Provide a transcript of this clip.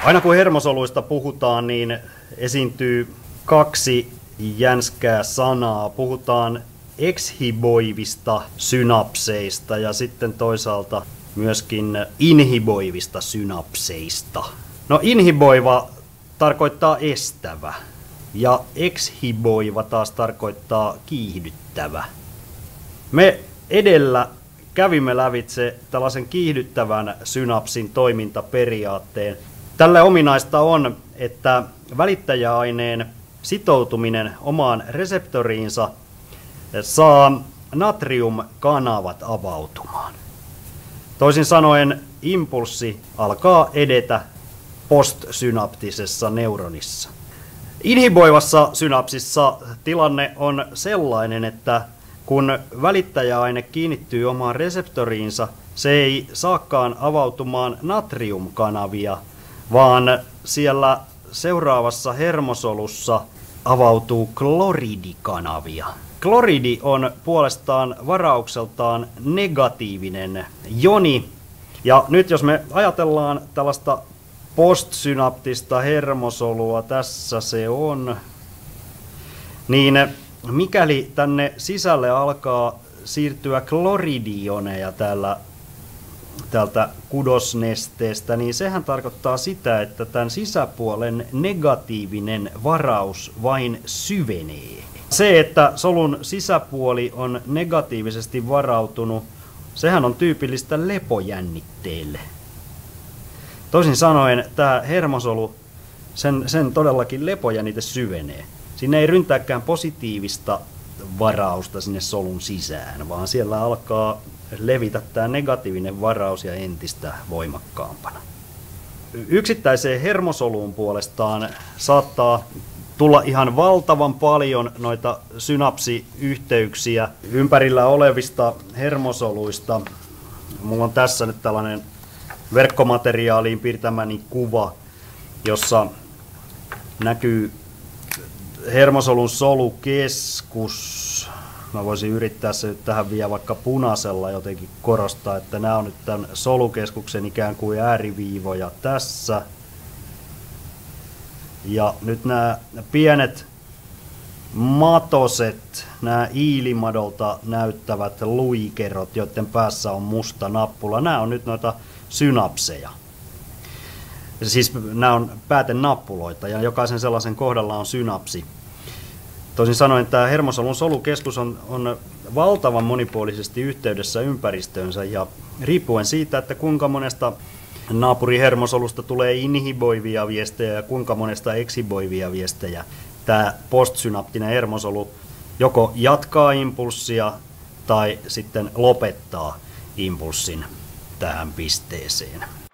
Aina kun hermosoluista puhutaan, niin esiintyy kaksi jänskää sanaa. Puhutaan ekshiboivista synapseista ja sitten toisaalta myöskin inhiboivista synapseista. No inhiboiva tarkoittaa estävä ja ekshiboiva taas tarkoittaa kiihdyttävä. Me edellä kävimme lävitse tällaisen kiihdyttävän synapsin toimintaperiaatteen. Tälle ominaista on, että välittäjäaineen sitoutuminen omaan reseptoriinsa saa natriumkanavat avautumaan. Toisin sanoen impulssi alkaa edetä postsynaptisessa neuronissa. Inhiboivassa synapsissa tilanne on sellainen, että kun välittäjäaine kiinnittyy omaan reseptoriinsa, se ei saakaan avautumaan natriumkanavia, vaan siellä seuraavassa hermosolussa avautuu kloridikanavia. Kloridi on puolestaan varaukseltaan negatiivinen joni. Ja nyt jos me ajatellaan tällaista postsynaptista hermosolua, tässä se on, niin mikäli tänne sisälle alkaa siirtyä kloridioneja täältä kudosnesteestä, niin sehän tarkoittaa sitä, että tämän sisäpuolen negatiivinen varaus vain syvenee. Se, että solun sisäpuoli on negatiivisesti varautunut, sehän on tyypillistä lepojännitteelle. Toisin sanoen tämä hermosolu, sen todellakin lepojännite syvenee. Siinä ei ryntääkään positiivista varausta sinne solun sisään, vaan siellä alkaa levitä tämä negatiivinen varaus ja entistä voimakkaampana. Yksittäiseen hermosoluun puolestaan saattaa tulla ihan valtavan paljon noita synapsiyhteyksiä ympärillä olevista hermosoluista. Mulla on tässä nyt tällainen verkkomateriaaliin piirtämäni kuva, jossa näkyy hermosolun solukeskus. Mä voisin yrittää se nyt tähän vielä vaikka punaisella jotenkin korostaa, että nämä on nyt tämän solukeskuksen ikään kuin ääriviivoja tässä. Ja nyt nämä pienet matoset, nämä iilimadolta näyttävät luikerot, joiden päässä on musta nappula, nämä on nyt noita synapseja. Siis nämä on päätenappuloita ja jokaisen sellaisen kohdalla on synapsi. Toisin sanoen tämä hermosolun solukeskus on valtavan monipuolisesti yhteydessä ympäristöönsä ja riippuen siitä, että kuinka monesta naapurihermosolusta tulee inhiboivia viestejä ja kuinka monesta ekshiboivia viestejä, tämä postsynaptinen hermosolu joko jatkaa impulssia tai sitten lopettaa impulssin tähän pisteeseen.